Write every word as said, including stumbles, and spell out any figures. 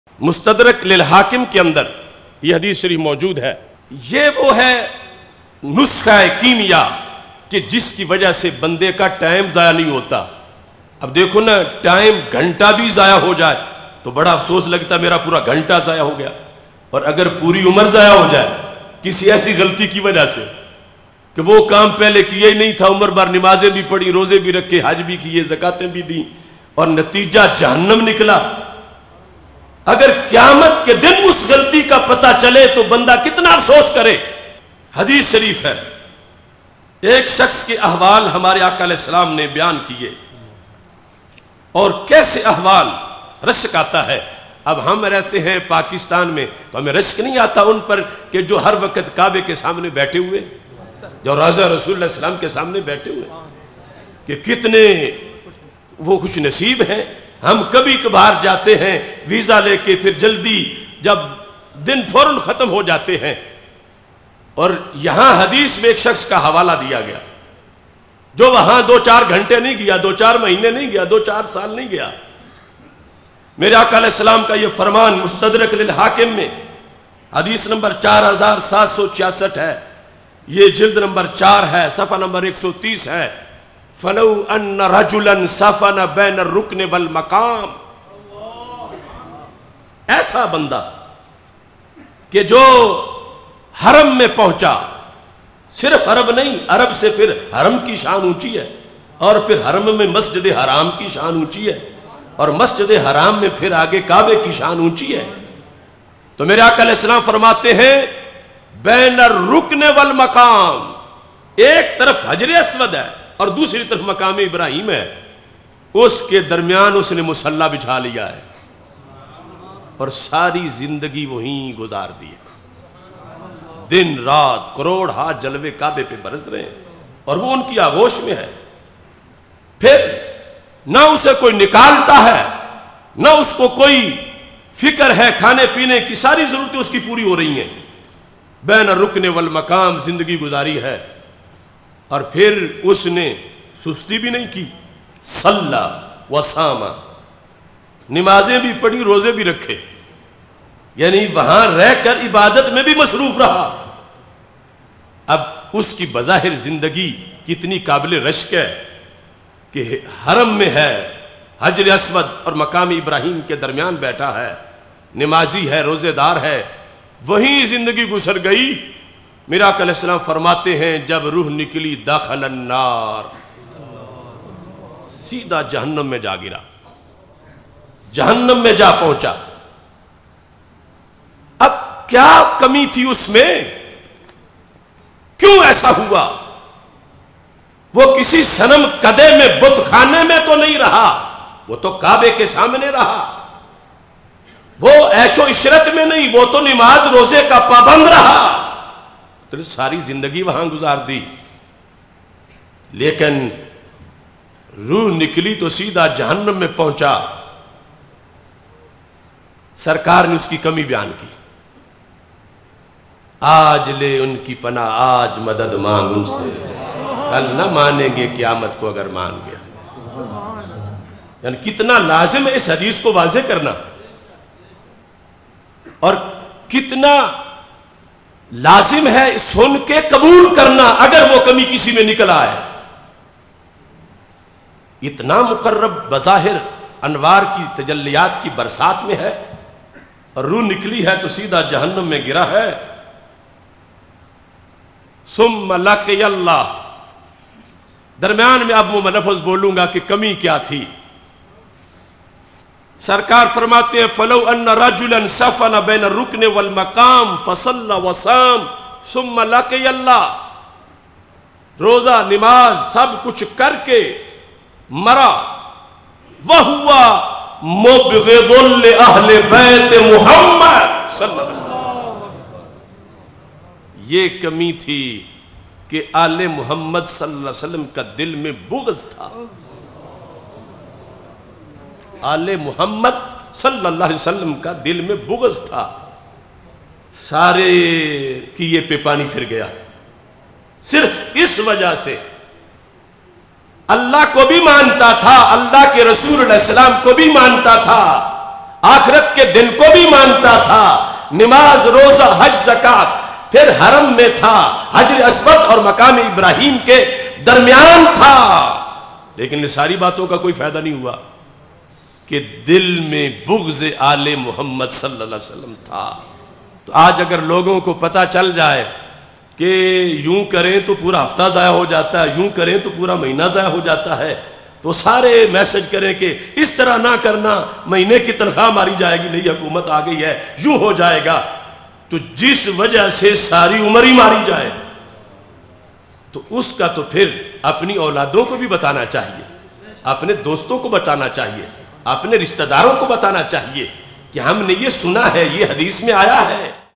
مستدرک للحاکم کے اندر یہ حدیث شریف موجود ہے. یہ وہ ہے نسخہ کیمیا کہ جس کی وجہ سے بندے کا ٹائم ضائع نہیں ہوتا. اب دیکھو نا، ٹائم گھنٹہ بھی ضائع ہو جائے تو بڑا افسوس لگتا میرا پورا گھنٹہ ضائع ہو گیا، اور اگر پوری عمر ضائع ہو جائے کسی ایسی غلطی کی وجہ سے کہ وہ کام پہلے کیا ہی نہیں تھا، عمر بار نمازیں بھی پڑھی، روزے بھی رکھے، حج بھی کیے، زکاتیں بھی دیں، اور نتیجہ جہنم نکلا. اگر قیامت کے دن اس غلطی کا پتہ چلے تو بندہ کتنا افسوس کرے. حدیث شریف ہے، ایک شخص کے احوال ہمارے آقا علیہ السلام نے بیان کیے، اور کیسے احوال رشک آتا ہے. اب ہم رہتے ہیں پاکستان میں تو ہمیں رشک نہیں آتا ان پر کہ جو ہر وقت کعبے کے سامنے بیٹھے ہوئے، جو روضہ رسول اللہ علیہ السلام کے سامنے بیٹھے ہوئے، کہ کتنے وہ خوش نصیب ہیں. ہم کبھی کبھار جاتے ہیں ویزا لے کے، پھر جلدی جب دن فوراً ختم ہو جاتے ہیں. اور یہاں حدیث میں ایک شخص کا حوالہ دیا گیا جو وہاں دو چار گھنٹے نہیں گیا، دو چار مہینے نہیں گیا، دو چار سال نہیں گیا. میرے آقا علیہ السلام کا یہ فرمان مستدرک للحاکم میں حدیث نمبر چار ہزار سات سو چھیاسٹھ ہے، یہ جلد نمبر چار ہے، صفحہ نمبر ایک سو تیس ہے. فَلَوْ أَنَّ رَجُلًا سَفَنَ بَيْنَ الرُّكْنِ وَالْمَقَامِ، ایسا بندہ کہ جو حرم میں پہنچا، صرف عرب نہیں، عرب سے پھر حرم کی شان اونچی ہے، اور پھر حرم میں مسجد حرام کی شان اونچی ہے، اور مسجد حرام میں پھر آگے کعبے کی شان اونچی ہے. تو میرے آقا علیہ السلام فرماتے ہیں بین الرکن والمقام، ایک طرف حجر اسود ہے اور دوسری طرف مقام ابراہیم ہے، اس کے درمیان اس نے مصلی بچھا لیا ہے اور ساری زندگی وہیں گزار دی ہے. دن رات کروڑ ہاتھ جلوے کعبے پہ برس رہے ہیں اور وہ ان کی آغوش میں ہے. پھر نہ اسے کوئی نکالتا ہے، نہ اس کو کوئی فکر ہے، کھانے پینے کی ساری ضرورتیں اس کی پوری ہو رہی ہیں. بین الرکن والمقام زندگی گزاری ہے، اور پھر اس نے سستی بھی نہیں کی، صلی وصام، نمازیں بھی پڑھی، روزے بھی رکھے، یعنی وہاں رہ کر عبادت میں بھی مصروف رہا. اب اس کی بظاہر زندگی کتنی قابل رشک ہے کہ حرم میں ہے، حجر اسود اور مقام ابراہیم کے درمیان بیٹھا ہے، نمازی ہے، روزے دار ہے، وہیں زندگی گزر گئی. میرا آقا علیہ السلام فرماتے ہیں جب روح نکلی داخل النار، سیدھا جہنم میں جا گرا، جہنم میں جا پہنچا. اب کیا کمی تھی اس میں؟ کیوں ایسا ہوا؟ وہ کسی صنم کدے میں بت خانے میں تو نہیں رہا، وہ تو کعبے کے سامنے رہا. وہ عیش و عشرت میں نہیں، وہ تو نماز روزے کا پابند رہا، تو ساری زندگی وہاں گزار دی. لیکن روح نکلی تو سیدھا جہنم میں پہنچا. سرکار نے اس کی کمی بیان کی، آج لے ان کی پناہ، آج مدد مانگ ان سے، کل نہ مانیں گے قیامت کو اگر مان گیا. یعنی کتنا لازم ہے اس حدیث کو واضح کرنا، اور کتنا لازم ہے سن کے قبول کرنا اگر وہ کمی کسی میں نکل آئے. اتنا مقرب بظاہر انوار کی تجلیات کی برسات میں ہے اور روح نکلی ہے تو سیدھا جہنم میں گرا ہے. ثم لقی اللہ، درمیان میں اب وہ میں لفظ بولوں گا کہ کمی کیا تھی. سرکار فرماتے ہیں فلو ان رجلا سفن بین الرکن والمقام فصلی وصام ثم لقی اللہ، روزہ نماز سب کچھ کر کے مرا، وہوا مبغض لأہل بیت محمد صلی اللہ علیہ وسلم. یہ کمی تھی کہ آل محمد صلی اللہ علیہ وسلم کا دل میں بغض تھا. آل محمد صلی اللہ علیہ وسلم کا دل میں بغض تھا. سارے کیے پہ پانی پھر گیا صرف اس وجہ سے. اللہ کو بھی مانتا تھا، اللہ کے رسول علیہ السلام کو بھی مانتا تھا، آخرت کے دن کو بھی مانتا تھا، نماز روزہ حج زکات، پھر حرم میں تھا، حجر اسود اور مقام ابراہیم کے درمیان تھا، لیکن ان ساری باتوں کا کوئی فائدہ نہیں ہوا کہ دل میں بغض آل محمد صلی اللہ علیہ وسلم تھا۔ تو آج اگر لوگوں کو پتہ چل جائے کہ یوں کریں تو پورا ہفتہ ضائع ہو جاتا ہے، یوں کریں تو پورا مہینہ ضائع ہو جاتا ہے، تو سارے میسج کریں کہ اس طرح نہ کرنا، مہینے کی تنخواہ ماری جائے گی، نہیں حکومت آ گئی ہے، یوں ہو جائے گا، تو جس وجہ سے ساری عمر ہی ماری جائے تو اس کا تو پھر اپنی اولادوں کو بھی بتانا چاہیے، اپنے دوستوں کو بتانا چاہیے، اپنے رشتہ داروں کو بتانا چاہیے کہ ہم نے یہ سنا ہے، یہ حدیث میں آیا ہے۔